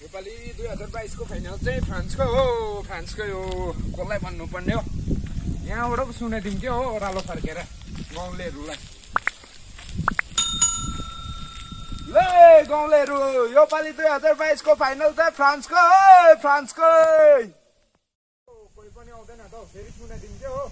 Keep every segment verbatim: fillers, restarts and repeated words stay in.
योपालि दुई हजार बाइस को फाइनल चाहिँ फ्रान्सको हो फ्रान्सकै हो कसलाई भन्नुपर्ने हो यहाँबाट पो सुनाइदिउँ के हो ओह्रालो फर्केर गाउँलेहरूलाई ले गाउँलेहरू योपालि दुई हजार बाइस को फाइनल चाहिँ फ्रान्सको हो फ्रान्सकै कोही पनि आउँदैन त फेरि सुनाइदिउँ के हो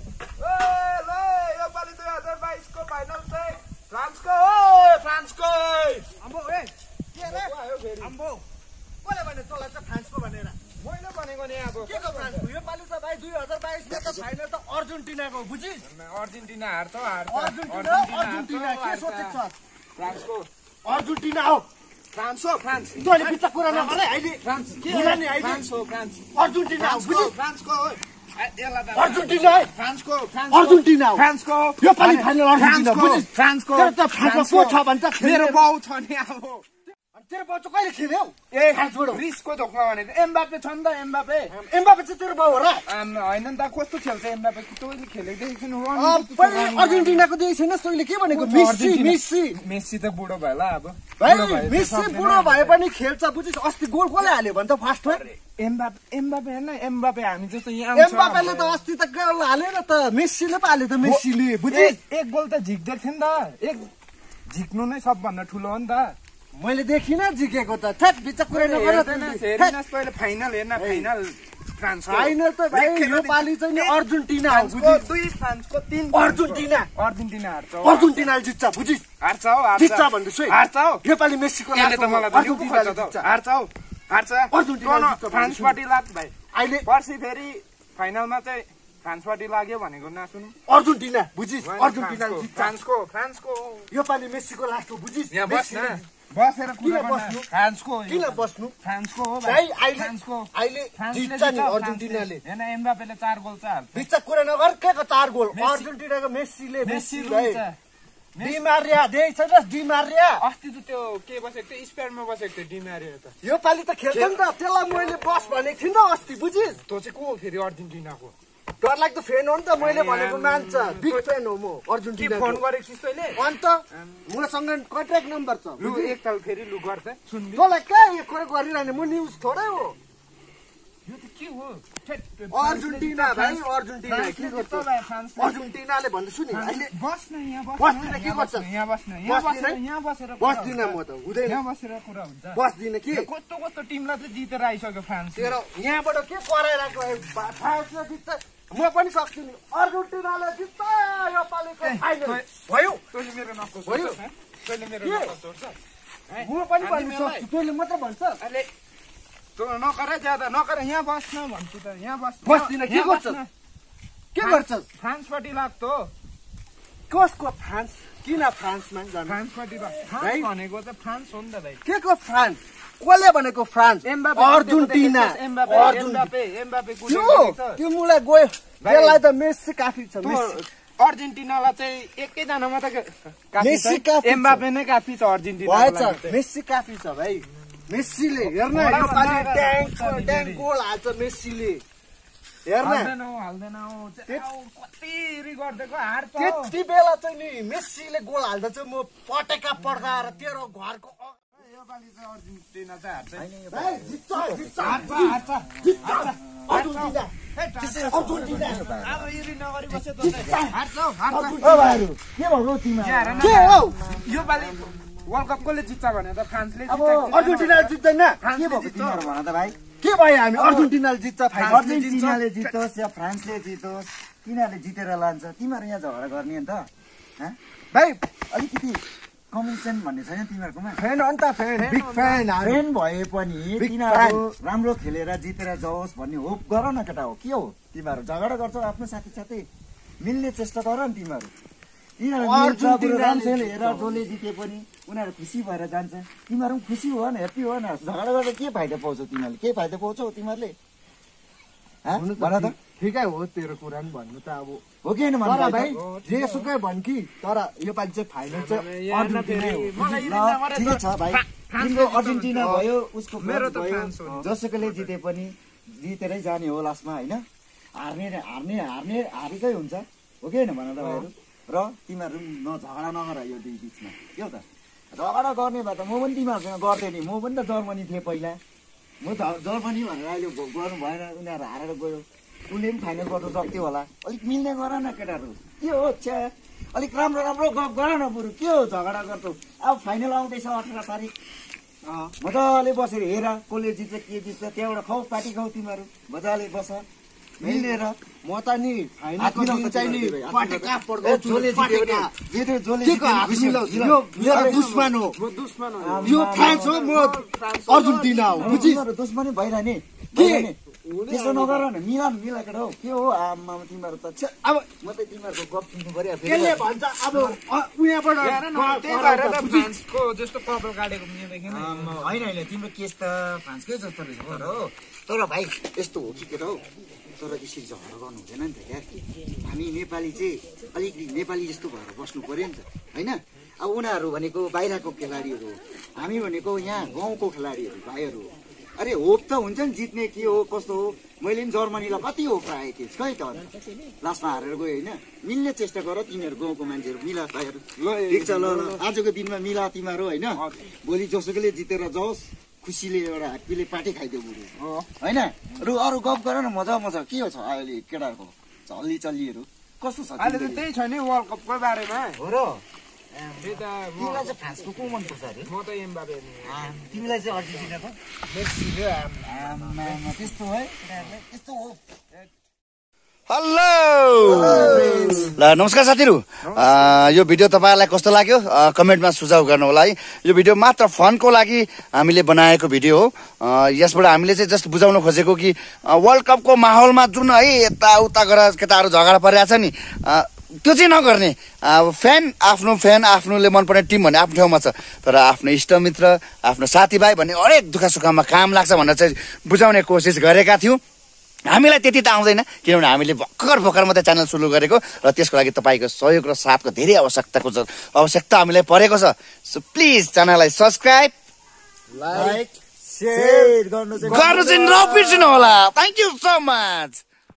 ले योपालि दुई हजार बाइस को फाइनल चाहिँ फ्रान्सको हो फ्रान्सकै अम्बो ए के रे आयो फेरि अम्बो कसले भने तँलाई चाहिँ फ्रान्सको भनेर मैले भनेको नि अब के को फ्रान्सको योपालि त भाइ दुई हजार बाइस मा त फाइनल त अर्जेन्टिनाको बुझिस अर्जेन्टिना हार्छ हार्छ अर्जेन्टिना अर्जेन्टिना के सोचेछ फ्रान्सको अर्जेन्टिना हो फ्रान्स हो फ्रान्स तैँले बित्था कुरा नगर है अहिले फ्रान्स के होला नि अहिले फ्रान्स हो फ्रान्स अर्जेन्टिना हो बुझिस फ्रान्सको हो अर्जेन्टिना है फ्रान्सको अर्जेन्टिना हो फ्रान्सको योपालि फाइनल अर्जेन्टिना बुझिस फ्रान्सको तेरो त फ्रान्समा को छ भन्छ मेरो बाउ छ नि अब तेरो बाउ चाहिँ कहिले खेल्यो ए फ्रान्सबाट रिसको धोकमा भनेको एम्बापे छ नि त एम्बापे एम्बापे चाहिँ तेरो बाउ हो र आम होइन नि त कस्तो खेल्छ एम्बापे तैँले खेलेको देखेको छैन पहिले अर्जेन्टिनाको देखेको छैन तैँले के भनेको मेस्सी मेस्सी मेस्सी त बुढो भयो होला अब भाइ मेस्सी बुढो भए पनि खेल्छ बुझिस अस्ति गोल कसले हाल्यो भन्छ फर्स्टमा एम्बापे एम्बापे होइन एम्बापे हामी जस्तो यहाँ एम्बापेले त अस्ति त गोल हालेन त मेस्सीले पो हाल्यो त मेस्सीले बुझिस एक गोल त झिक्दै थियो नि त एक झिक्नु नै सबभन्दा ठुलो हो नि त मैले देखिनँ झिकेको त थ्याट बिचा कुरा नगर पहिले फाइनल हेर्न फाइनल फ्रान्स फाइनल त भाइ योपालि चाहिँ नि अर्जेन्टिना हो बुझिस दुई फ्रान्सको तीन अर्जेन्टिना अर्जेन्टिना हार्छ अर्जेन्टिनाले जित्छ बुझिस हार्छ हौ हार्छ जित्छ भन्दैछु है हार्छ हौ योपालि मेस्सीको यसले त मलाई त अर्जेन्टिनाले जित्छ हार्छ हौ हार्छ अर्जेन्टिनाले जित्छ फ्रान्सपट्टि लाग भाइ अहिले पर्सि फेरि फाइनलमा चाहिँ फ्रान्सपट्टि लाग्यो भनेको नसुनु अर्जेन्टिना बुझिस अर्जेन्टिनाले जित्छ फ्रान्सको फ्रान्सको योपालि मेस्सीको लास्ट हो बुझिस यहाँ बस न बसेर किन बस्नु फ्रान्सको किन बस्नु फ्रान्सको हो भाइ अहिले फ्रान्सको अहिले जित्छ नि अर्जेन्टिनाले हैन एम्बापेले चार गोल चाहिँ हाल्छ बिचा कुरा नगर के को चार गोल अर्जेन्टिनाको मेस्सीले मेस्सी भाइ डिमारिया देइ छैन डिमारिया अस्ति त त्यो के बसेको थियो स्पेनमा बसेको थियो डिमारिया त योपालि त खेल्छ नि त त्यसलाई मैले बस भनेको थिएँ नि त अस्ति बुझिस त्यो चाहिँ को हो फेरि अर्जेन्टिनाको डरलाग्दो फ्यान हो नि त मैले भनेको मान्छ बिग फ्यान हो म के अर्जेन्टिना फोन गरेको छिस् तैँले अन्त मसँग कन्ट्याक्ट नम्बर छ लु एकताल फेरि लु गर्छ सुन तँलाई कहाँ यो कुरा गरिरहने म न्युज थोरै हो यो त के हो अर्जेन्टिना भाइ अर्जेन्टिना के गर्छ अर्जेन्टिनाले भन्दैछु नि अहिले बस्न यहाँ बस्न बस्दिन के गर्छ यहाँ बस्न यहाँ बस्न यहाँ बसेर बस्दिन म त हुँदैन यहाँ बसेर कुरा हुन्छ बस्दिन के कस्तो कस्तो टिमलाई चाहिँ जितेर आइसक्यो फ्रान्स तेरो यहाँबाट के कराइरहेको फ्रान्सले जित्छ म पनि सक्छु नि अर्जेन्टिनाले जित्छ यो पालिको फाइनल भयो तैँले मेरो नक्कल भयो तैँले मेरो नक्कल तोड्छ म पनि भन्नु सक्छु तैँले मात्र भन्छ अहिले तँ नकर ज्यादा नकर यहाँ बस्न भन्छु त यहाँ बस् बस्दिन के गर्छ के गर्छ फ्रान्सपट्टि लाग्थ्यो कसको फ्रान्स किन फ्रान्समा जानु फ्रान्सपट्टि फ्रान्स भनेको त फ्रान्स हो नि त भाइ के को फ्रान्स कसले भनेको फ्रान्स अर्जेन्टिना एम्बापे एम्बापे त्यो मुलाई गयो त्यसलाई त मेस्सी काफी छ अर्जेन्टिनालाई चाहिँ एकैजना मात्र मेस्सी काफी एम्बापे नै काफी छ अर्जेन्टिना भएछ मेस्सी काफी छ भाइ मेस्सीले हेर्न यो पालि ट्याङ्क ट्याङ्क गोल हाल्छ मेस्सीले हेर्न हाल्दैन कति गरिदिएको हार्छ त्यति बेला चाहिँ नि मेस्सीले गोल हाल्दा चाहिँ म पटेका पड्काएर तेरो घरको योपालि चाहिँ अर्जेन्टिना चाहिँ हार्छ भाइ जित्छ जित्छ हार्छ हार्छ जित्छ अर्जेन्टिना अर्जेन्टिना अब यदि नगरी बस्यो त हार्छ हार्छ ओ भाइहरु के भयो तिमीहरु के हो योपालि वर्ल्ड कप कसले जित्छ भने त फ्रान्सले अब अर्जेन्टिना जित्दैन के भएको तिमीहरु भन त भाइ के भयो हामी अर्जेन्टिनाले जित्छ अर्जेन्टिनाले जित्योस् या फ्रान्सले जित्योस् तिनीहरूले जितेर लान्छ तिमीहरू यहाँ झगडा गर्ने नि त भाइ अलिकति कम्युनिकेसन भन्ने छैन तिमीहरूकोमा फ्यान हो नि त फ्यान बिग फ्यान फ्यान भए पनि तिनीहरू राम्रो खेलेर जितेर जाओस् भन्ने होप गर न केटा हो के हो तिमीहरू झगडा गर्छौ आफ्नो साथी साथै मिल्ने चेष्टा गर नि तिमीहरू तिनीहरू हेर जसले जिते पनि उनीहरू खुसी भएर जान्छ तिमीहरू पनि खुसी हो न ह्याप्पी हो न झगडा गरेर के फाइदा पाउँछौ तिमीहरूले के फाइदा पाउँछौ तिमीहरूले भन त ठिकै हो तेरो कुरा नि भन्नु त अब हो कि होइन तर भाइ जेसुकै भन् कि तर योपालि चाहिँ फाइनल चाहिँ अर्जेन्टिना हो ठिकै छ भाइ तिम्रो अर्जेन्टिना भयो उसको मेरो त भयो फ्रान्स हो जसुकैले जिते पनि जितेरै जाने हो लास्टमा होइन हार्ने हार्ने हार्ने हारेकै हुन्छ हो कि होइन भन त भाइहरू र तिमीहरू न झगडा नगर यो दुई बिचमा के हो त झगडा गर्ने भए त म पनि तिमीहरूसँग गर्थेँ नि म पनि त जर्मनी थिएँ पहिला म त जर्मनी भनेर अहिले गर्नु भएन उनीहरू हारेर गयो उसले पनि फाइनल गर्नु सक्थ्यो होला अलिक मिल्ने गर न केटाहरू के हो छ्या अलिक राम्रो राम्रो गफ गर न बरु के हो झगडा गर्छौ अब फाइनल आउँदैछ अठार तारिक मजाले बसेर हेर कसले जित्छ के जित्छ त्यहाँबाट खाऊ पार्टी खाऊ तिमीहरू मजाले बस मिलेर म त नि फाइनलको दिन चाहिँ नि पटेका पर्दो जसले जित्यो भने जसले जित्यो यो मेरो दुश्मन हो म दुश्मन हो यो फ्रान्स हो म अर्जेन्टिना हो बुझी दुश्मनी भइरहने के त्यसो नगर न मिला मिला केटा हौ के हो आमा तिमीहरू त अब म त तिमीहरूको गफ सुन्नु पर्यो त्यसले भन्छ अब उहाँबाट त्यही भएर त फ्रान्सको जस्तो कपाल काटेको पनि देखेन होइन होइन तिम्रो केस त फ्रान्सकै जस्तो रहेछ तर हो तर भाइ यस्तो हो कि केटा हौ तर यसरी झगडा गर्नु हुँदैन नि त यार हामी नेपाली चाहिँ अलिकति नेपाली जस्तो भएर बस्नु पर्यो नि त होइन अब उनीहरू भनेको बाहिरको खेलाडीहरू हो हामी भनेको यहाँ गाउँको खेलाडीहरू भाइहरू हो अरे होप त हुन्छ नि जित्ने के हो कस्तो हो मैले पनि जर्मनीलाई कति होप राखेको थिएँ खै त लास्टमा हारेर गयो होइन मिल्ने चेष्टा गर तिमीहरू गाउँको मान्छेहरू मिला भाइहरू ठिक छ ल ल आजको दिनमा मिला तिमीहरू होइन भोलि जसोकैले जितेर जाओस् खुसीले एउटा ह्याप्पीले पार्टी खाइदियो बुढो होइन रु अरू गफ गर न मजा मजा के हो छ अहिले केटाहरूको चल्ली चल्लीहरू कस्तो छ अहिले त त्यही छ नि वर्ल्ड कपको बारेमा हो र त्यही त तिमीलाई चाहिँ फ्रान्सको को मनपर्छ अरे म त एम्बापे तिमीलाई चाहिँ अर्जेन्टिनाको मेस्सी र आम्मामा त्यस्तो है केटाहरूलाई त्यस्तो हो हेलो ल नमस्कार साथीहरू यो भिडियो तपाईँहरूलाई कस्तो लाग्यो कमेन्टमा सुझाव गर्नु होला है यो भिडियो मात्र फनको लागि हामीले बनाएको भिडियो हो यसबाट हामीले चाहिँ जस्ट बुझाउन खोजेको कि वर्ल्ड कपको माहौलमा जुन है यताउता गरेर केटाहरू झगडा परिरहेछ नि त्यो चाहिँ नगर्ने अब फ्यान आफ्नो फ्यान आफ्नोले मनपर्ने टिम भन्ने आफ्नो ठाउँमा छ तर आफ्नो इष्टमित्र आफ्नो साथीभाइ भन्ने हरेक दुःख सुखमा काम लाग्छ भनेर चाहिँ बुझाउने कोसिस गरेका थियौँ हामीलाई त्यति त आउँदैन किनभने हामीले भर्खर भर्खर मात्रै च्यानल सुरु गरेको र त्यसको लागि तपाईँको सहयोग र साथको धेरै आवश्यकताको आवश्यकता हामीलाई परेको छ सो प्लिज च्यानललाई सब्सक्राइब लाइक सेयर गर्नु गर्नु चाहिँ नबिर्सिनु होला थ्याङ्क यू सो मच